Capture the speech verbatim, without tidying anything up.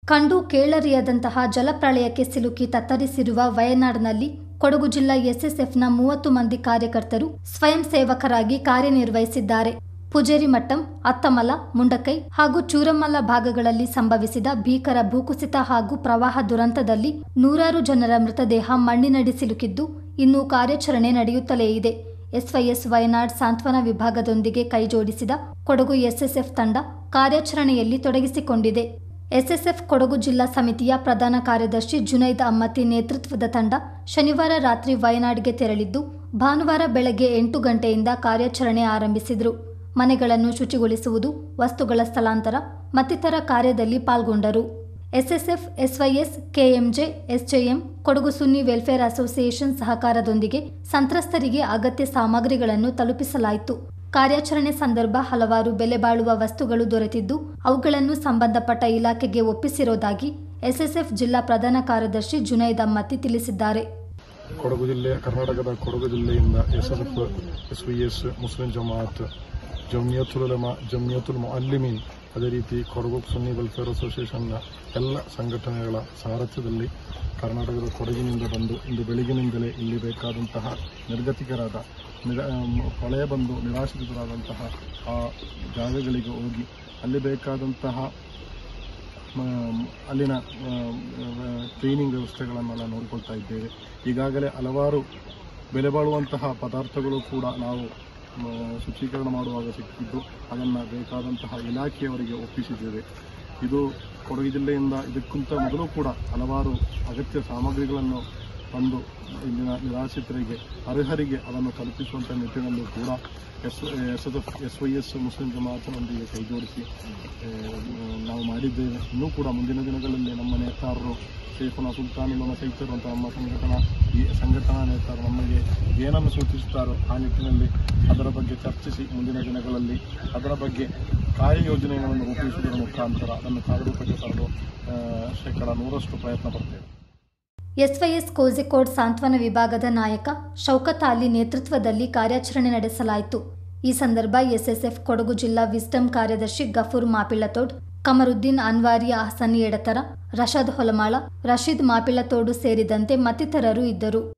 ಕಂಡು ಕೇಳರಿಯದಂತಹ ಜಲಪ್ರಳಯಕ್ಕೆ ಸಿಲುಕಿ ತತ್ತರಿಸಿರುವ ವಯನಾಡಿನಲ್ಲಿ ಕೊಡಗು ಜಿಲ್ಲಾ ಎಸ್ಎಸ್ಎಫ್ನ ಮೂವತ್ತು ಮಂದಿ ಕಾರ್ಯಕರ್ತರು ಸ್ವಯಂ ಸೇವಕರಾಗಿ ಕಾರ್ಯನಿರ್ವಹಿಸಿದ್ದಾರೆ. ಪುಜೇರಿಮಟ್ಟಂ, ಅತ್ತಮಲ, ಮುಂಡಕೈ ಹಾಗೂ ಚೂರಮಲ್ಲ ಭಾಗಗಳಲ್ಲಿ ಸಂಭವಿಸಿದ ಭೀಕರ ಭೂಕುಸಿತ ಹಾಗೂ ಪ್ರವಾಹ ದುರಂತದಲ್ಲಿ ನೂರಾರು ಜನರ ಮೃತದೇಹ ಮಣ್ಣಿನಡಿ ಸಿಲುಕಿದ್ದು ಇನ್ನೂ ಕಾರ್ಯಾಚರಣೆ ನಡೆಯುತ್ತಲೇ ಇದೆ. ಎಸ್ವೈಎಸ್ ವಯನಾಡ್ ಸಾಂತ್ವನ ವಿಭಾಗದೊಂದಿಗೆ ಕೈಜೋಡಿಸಿದ ಕೊಡಗು ಎಸ್ಎಸ್ಎಫ್ ತಂಡ ಕಾರ್ಯಾಚರಣೆಯಲ್ಲಿ ತೊಡಗಿಸಿಕೊಂಡಿದೆ. ಎಸ್ಎಸ್ಎಫ್ ಕೊಡಗು ಜಿಲ್ಲಾ ಸಮಿತಿಯ ಪ್ರಧಾನ ಕಾರ್ಯದರ್ಶಿ ಜುನೈದ್ ಅಮ್ಮತಿ ನೇತೃತ್ವದ ತಂಡ ಶನಿವಾರ ರಾತ್ರಿ ವಯನಾಡ್ಗೆ ತೆರಳಿದ್ದು ಭಾನುವಾರ ಬೆಳಗ್ಗೆ ಎಂಟು ಗಂಟೆಯಿಂದ ಕಾರ್ಯಾಚರಣೆ ಆರಂಭಿಸಿದರು. ಮನೆಗಳನ್ನು ಶುಚಿಗೊಳಿಸುವುದು, ವಸ್ತುಗಳ ಸ್ಥಳಾಂತರ ಮತ್ತಿತರ ಕಾರ್ಯದಲ್ಲಿ ಪಾಲ್ಗೊಂಡರು. SSF, SYS, KMJ, SJM, Kodagu Sunni welfare association ಸಹಕಾರದೊಂದಿಗೆ ಸಂತ್ರಸ್ತರಿಗೆ ಅಗತ್ಯ ಸಾಮಗ್ರಿಗಳನ್ನು ತಲುಪಿಸಲಾಯಿತು. ಕಾರ್ಯಾಚರಣೆ ಸಂದರ್ಭ ಹಲವಾರು ಬೆಲೆ ಬಾಳುವ ವಸ್ತುಗಳು ದೊರೆತಿದ್ದು ಅವುಗಳನ್ನು ಸಂಬಂಧಪಟ್ಟ ಇಲಾಖೆಗೆ ಒಪ್ಪಿಸಿರುವುದಾಗಿ ಎಸ್ಎಸ್ಎಫ್ ಜಿಲ್ಲಾ ಪ್ರಧಾನ ಕಾರ್ಯದರ್ಶಿ ಜುನೈದ್ ಅಮ್ಮತಿ ತಿಳಿಸಿದ್ದಾರೆ. ಕೊಡಗು ಜಿಲ್ಲೆ ಕರ್ನಾಟಕದ ಕೊಡಗು ಜಿಲ್ಲೆಯಿಂದ ಎಸ್ಎಸ್ಎಫ್, ಎಸ್ವಿಎಸ್, ಮುಸ್ಲಿಂ ಜಮಾತ್, ಜಮಿಯತುಲ್ ಉಲಮಾ, ಜಮಿಯತುಲ್ ಮುಅಲ್ಲಿಮೀನ್, ಅದೇ ರೀತಿ ಕೊಡಗು ಸುನ್ನಿ ವೆಲ್ಫೇರ್ ಅಸೋಸಿಯೇಷನ್ನ ಎಲ್ಲ ಸಂಘಟನೆಗಳ ಸಾರಥ್ಯದಲ್ಲಿ ಕರ್ನಾಟಕದ ಕೊಡಗಿನಿಂದ ಬಂದು ಇಂದು ಬೆಳಗಿನಿಂದಲೇ ಇಲ್ಲಿ ಬೇಕಾದಂತಹ ನಿರ್ಗತಿಕರಾದ ನಿರ ಪ್ರಳಯ ಬಂದು ನಿರಾಶ್ರಿತರಾದಂತಹ ಆ ಜಾಗಗಳಿಗೆ ಹೋಗಿ ಅಲ್ಲಿ ಬೇಕಾದಂತಹ ಅಲ್ಲಿನ ಕ್ಲೀನಿಂಗ್ ವ್ಯವಸ್ಥೆಗಳನ್ನೆಲ್ಲ ನೋಡಿಕೊಳ್ತಾ ಇದ್ದೇವೆ. ಈಗಾಗಲೇ ಹಲವಾರು ಬೆಲೆ ಬಾಳುವಂತಹ ಪದಾರ್ಥಗಳು ಕೂಡ ನಾವು ಶುಚೀಕರಣ ಮಾಡುವಾಗ ಸಿಕ್ಕಿದ್ದು ಅದನ್ನು ಬೇಕಾದಂತಹ ಇಲಾಖೆಯವರಿಗೆ ಒಪ್ಪಿಸಿದ್ದೇವೆ. ಇದು ಕೊಡಗು ಜಿಲ್ಲೆಯಿಂದ ಇದಕ್ಕಿಂತ ಮೊದಲು ಕೂಡ ಹಲವಾರು ಅಗತ್ಯ ಸಾಮಗ್ರಿಗಳನ್ನು ತಂದು ಇಲ್ಲಿನ ನಿರಾಶ್ರಿತರಿಗೆ ಅರ್ಹರಿಗೆ ಅದನ್ನು ತಲುಪಿಸುವಂಥ ನಿಟ್ಟಿನಲ್ಲಿ ಕೂಡ ಎಸ್ ಎಸ್ಎಸ್ಎಫ್, ಎಸ್ವೈಎಸ್, ಮುಸ್ಲಿಂ ಜಮಾತನೊಂದಿಗೆ ಕೈಜೋಡಿಸಿ ನಾವು ಮಾಡಿದ್ದೇವೆ. ಇನ್ನೂ ಕೂಡ ಮುಂದಿನ ದಿನಗಳಲ್ಲಿ ನಮ್ಮ ನೇತಾರರು ಶೇಖುನಾ ಸುಲ್ತಾನ್ ಉಲಮಾ ಸೈತರು ಅಂತ ನಮ್ಮ ಸಂಘಟನಾ ಈ ಸಂಘಟನಾ ನೇತಾರರು ನಮಗೆ ಏನನ್ನು ಸೂಚಿಸುತ್ತಾರೋ ಆ ನಿಟ್ಟಿನಲ್ಲಿ ಅದರ ಬಗ್ಗೆ ಚರ್ಚಿಸಿ ಮುಂದಿನ ದಿನಗಳಲ್ಲಿ ಅದರ ಬಗ್ಗೆ ಕಾರ್ಯಯೋಜನೆಗಳನ್ನು ರೂಪಿಸುವುದರ ಮುಖಾಂತರ ಅದನ್ನು ಕಾರ್ಯರೂಪಕ್ಕೆ ತರಲು ಶೇಕಡ ನೂರಷ್ಟು ಪ್ರಯತ್ನ ಪಡ್ತೇವೆ. ಎಸ್ವೈಎಸ್ ಕೋಝಿಕೋಡ್ ಸಾಂತ್ವನ ವಿಭಾಗದ ನಾಯಕ ಶೌಕತ್ ಅಲಿ ನೇತೃತ್ವದಲ್ಲಿ ಕಾರ್ಯಾಚರಣೆ ನಡೆಸಲಾಯಿತು. ಈ ಸಂದರ್ಭ ಎಸ್ಎಸ್ಎಫ್ ಕೊಡಗು ಜಿಲ್ಲಾ ವಿಸ್ಡಮ್ ಕಾರ್ಯದರ್ಶಿ ಗಫೂರ್ ಮಾಪಿಳತೋಡ್, ಕಮರುದ್ದೀನ್ ಅನ್ವಾರಿ ಅಹಸನಿ ಎಡತರ, ರಶಾದ್ ಹೊಲಮಾಳ, ರಶೀದ್ ಮಾಪಿಳತೋಡು ಸೇರಿದಂತೆ ಮತ್ತಿತರರು ಇದ್ದರು.